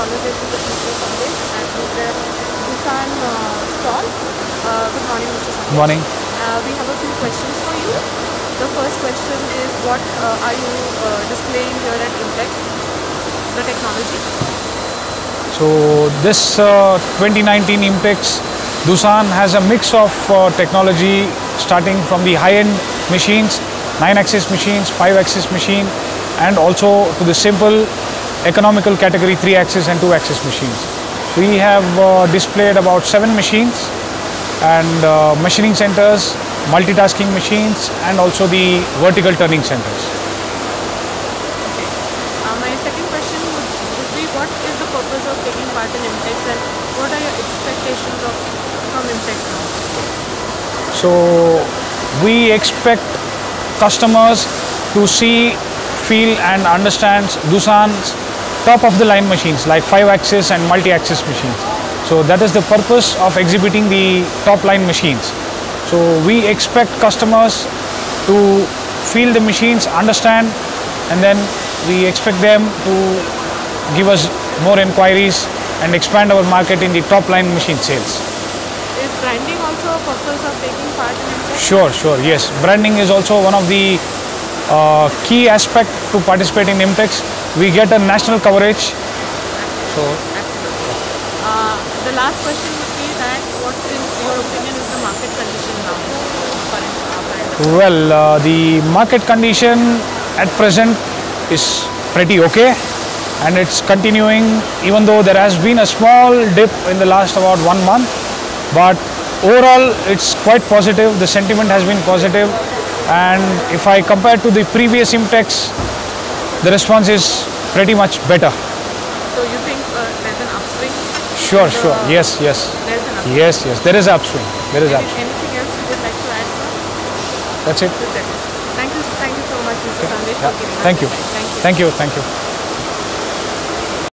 conversation with Mr. Sandesh at the Doosan stall. Good morning, Mr. Sandesh. Good morning. We have a few questions for you. The first question is, what are you displaying here at IMTEX, the technology? So this 2019 IMTEX Doosan has a mix of technology starting from the high-end machines, 9-axis machines, 5-axis machine, and also to the simple economical category 3-axis and 2-axis machines. We have displayed about 7 machines and machining centers, multitasking machines, and also the vertical turning centers. Okay. My second question would be, what is the purpose of taking part in IMTEX and what are your expectations from IMTEX now? So we expect customers to see, feel and understand Doosan's top of the line machines like 5-axis and multi-axis machines. So that is the purpose of exhibiting the top line machines. So we expect customers to feel the machines, understand, and then we expect them to give us more inquiries and expand our market in the top line machine sales. Is branding also a purpose of taking part in IMTEX? Sure, yes. Branding is also one of the key aspect to participate in IMTEX. We get a national coverage. Absolutely. The last question would be that, what in your opinion is the market condition now? Well, the market condition at present is pretty okay, and it's continuing, even though there has been a small dip in the last about 1 month, but overall it's quite positive. The sentiment has been positive, and if I compare to the previous IMTEX, the response is pretty much better. So you think there's an upswing? Sure. Yes. There's an upswing. Yes. There is upswing. Anything else you would like to add, sir? That's it. Thank you so much, Mr. Sandesh, for giving us Thank you. the time. Thank you. Thank you.